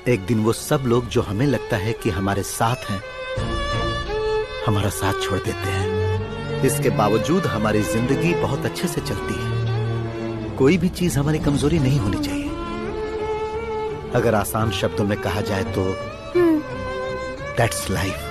एक दिन वो सब लोग जो हमें लगता है कि हमारे साथ हैं, हमारा साथ छोड़ देते हैं। इसके बावजूद हमारी जिंदगी बहुत अच्छे से चलती है। कोई भी चीज हमारी कमजोरी नहीं होनी चाहिए। अगर आसान शब्दों में कहा जाए तो दैट्स लाइफ।